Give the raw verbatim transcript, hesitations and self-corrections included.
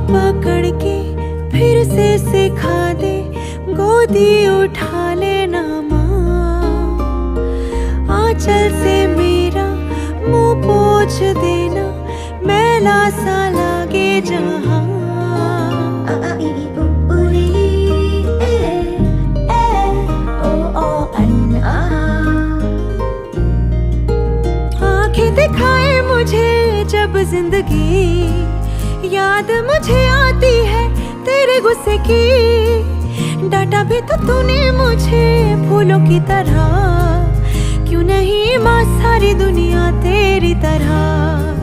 पकड़ के फिर से सिखा दे, गोदी उठा लेना माँ। आंचल से मेरा मुंह पोंछ देना, मैला सा लागे जहाँ। आंखें दिखाए मुझे जब जिंदगी, याद मुझे आती है तेरे गुस्से की। डांटा भी तो तूने मुझे फूलों की तरह, क्यों नहीं माँ सारी दुनिया तेरी तरह।